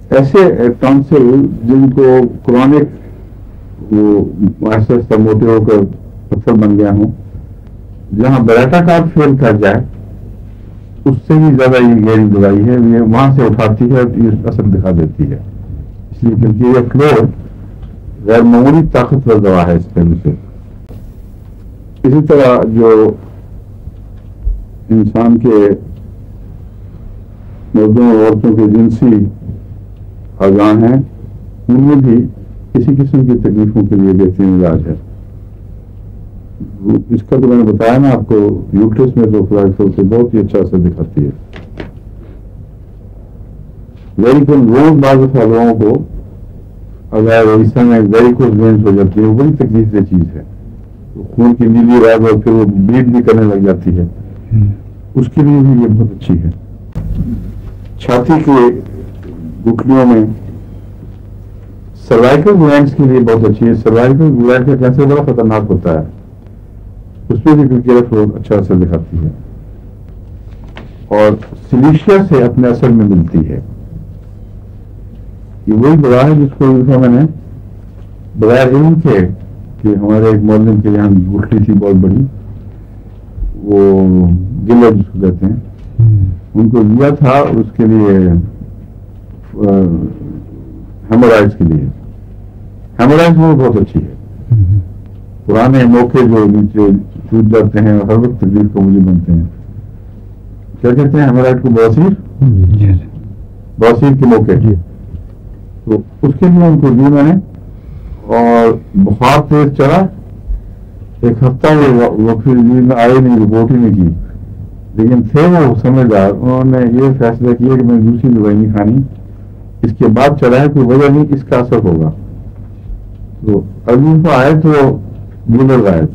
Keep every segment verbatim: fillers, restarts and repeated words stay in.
ایسے ٹانسل جن کو کرونک وہ ایسا ایسا موٹے ہو کر پتھر بن گیا ہوں، جہاں بیٹا کارڈ فیل کر جائے اس سے بھی زیادہ یہ گہری دوائی ہے، یہ وہاں سے اٹھاتی ہے اور یہ اثر دکھا دیتی ہے. اس لیے کیونکہ یہ فلور غیر معمولی طاقتور دوا ہے اس پہلو سے. اسی طرح جو انسان کے مردوں اور عورتوں کے جنسی اذان ہیں، ان میں بھی کسی قسم کی تکلیفوں کے لیے بہترین علاج ہے. اس کا تو میں نے بتایا نا آپ کو، یوٹرس میں تو فلائفول سے بہت ہی اچھا اثر دکھاتی ہے. ویریکوز وینز بعض لوگوں کو اگر اس میں ویریکوز وینز ہو جاتی ہے، وہ بڑی تکلیف دہ چیز ہے. خون کی نیلی رگ اور پھر وہ بلیڈ بھی کرنے لگ جاتی ہے، اس کے لیے بھی یہ بہت اچھی ہے. چھاتی کے گٹھلیوں میں سروائکل گلینڈز کے لیے بہت اچھی ہے. سروائکل گلینڈ کا کینسر بڑا خطرناک ہوتا ہے، اس میں بھی کیلکیرا اچھا اثر دکھاتی ہے اور سلیشیا سے اپنے اثر میں ملتی ہے. یہ وہی دوا ہے جس کو میں نے بغیر علم کے کہ ہمارے ایک معلم کے یہاں گٹھلی تھی بہت بڑی، وہ گلر جس کو کہتے ہیں، ان کو دیا تھا اس کے لیے ہیمورائڈز کے لیے. ہیمورائڈز میں بہت اچھی ہے. پرانے موقع جو نیچے ٹوٹ جاتے ہیں ہر وقت تکلیف کا مجھے بنتے ہیں، کیا کہتے ہیں ہیمورائڈ کو؟ بواسیر. بواسیر کے موقع تو اس کے لیے ان کو دی میں نے، اور بخار تیز چلا، ایک ہفتہ وہ پھر میں آئے نہیں، رپورٹ ہی نہیں کی. لیکن تھے وہ سمجھدار، انہوں نے یہ فیصلہ کیا کہ میں دوسری دوائی نہیں کھانی، اس کے بعد چلا ہے کوئی وجہ نہیں، اس کا اثر ہوگا. تو ابھی وہ آئے تو گلر غائب.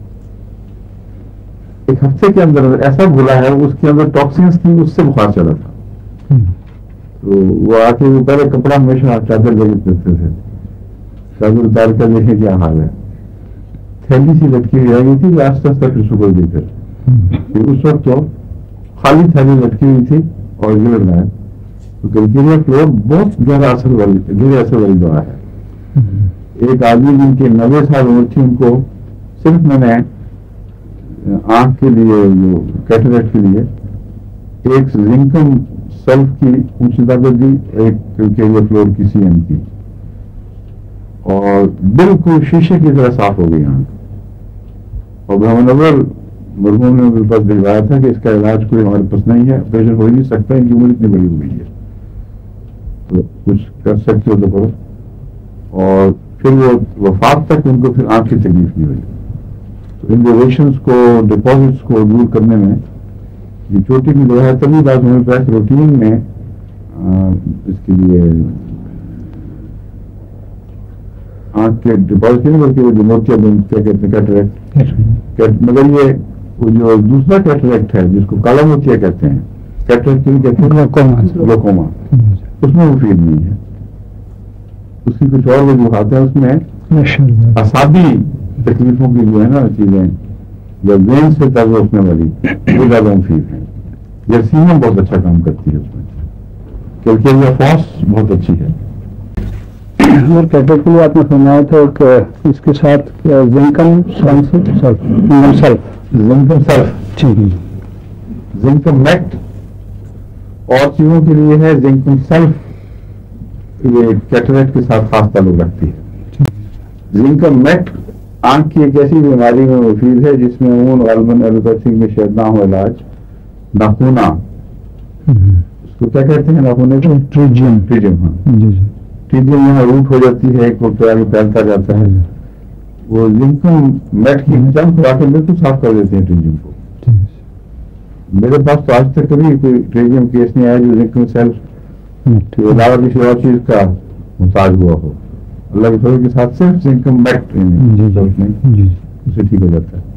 ایک ہفتے کے اندر ایسا گلا ہے اس کے اندر ٹاکسینس تھی، اس سے بخار چلا تھا. تو وہ آ کے وہ پہلے کپڑا ہمیشہ چادر لے کے پھرتے تھے، چادر اتار کر دیکھیں کیا حال ہے. تھیلی سی لٹکی ہوئی رہ گئی تھی، آہستہ آہستہ پھر سکڑ دی. پھر اس وقت تو خالی تھیلی لٹکی ہوئی تھی اور گلر غائب. تو کیلکیریا فلور بہت گہرا اثر والی گہرے اثر والی دوا ہے. ایک آدمی جن کے نوے سال عمر تھی، ان کو صرف میں نے آنکھ کے لیے جو کیٹریکٹ کے لیے ایک زنکم سلف کی اونچی طاقت دی، ایک کیلکیریا فلور کی سی ایم کی، اور بالکل شیشے کی طرح صاف ہو گئی آنکھ. اور برہمن نظر مرحوم نے میرے پاس بھجوایا تھا کہ اس کا علاج کوئی ہمارے پاس نہیں ہے، آپریشن ہو ہی نہیں سکتا، ان کی عمر اتنی بڑی ہو گئی ہے، تو کچھ کر سکتے ہو تو کرو. اور پھر وہ وفات تک ان کو پھر آنکھ کی تکلیف نہیں ہوئی. تو انڈویشنس کو ڈپازٹس کو دور کرنے میں یہ چوٹی کی دوا ہے. تبھی بات ہمیں پیک روٹین میں اس کے لیے آنکھ کے ڈپازٹ نہیں بلکہ وہ جو موتیا بند کیا کہتے ہیں کیٹریکٹ، مگر یہ وہ جو دوسرا کیٹریکٹ ہے جس کو کالا موتیا کہتے ہیں، کیٹریکٹ کہتے ہیں گلوکوما، اس میں مفید نہیں ہے. اس کی کچھ اور وجوہات ہیں، اس میں اعصابی تکلیفوں کی جو ہے نا چیزیں یا وین سے تازہ اٹھنے والی وہ زیادہ مفید ہیں. جرسیمم بہت اچھا کام کرتی ہے اس میں، کیلکیریا فاس بہت اچھی ہے. اور کیٹریکٹ کے لیے آپ نے فرمایا تھا کہ اس کے ساتھ زنکم سلف زنکم سلف زنکم میکٹ اور چیزوں کے لیے ہے. زنکم سلف یہ کیٹریکٹ کے ساتھ خاص تعلق رکھتی ہے. زنکم میکٹ آنکھ کی ایک ایسی بیماری میں مفید ہے جس میں عموماً غالباً ایلوپیتھی میں شاید نہ ہو علاج. ناخونا، اس کو کیا کہتے ہیں ناخونے کو؟ ٹریجیم. ٹریجیم ہاں ٹریجیم یہاں روٹ ہو جاتی ہے، ایک وقت آگے پھیلتا جاتا ہے. وہ زنکم میٹ کی چند خوراکیں بالکل صاف کر دیتے ہیں ٹریجیم کو. میرے پاس تو آج تک کبھی کوئی ٹریجیم کیس نہیں آیا جو زنکم سیلف علاوہ کسی اور چیز کا محتاج ہوا ہو. اللہ کے فضل کے ساتھ صرف زنکم میٹ اسے ٹھیک ہو جاتا ہے.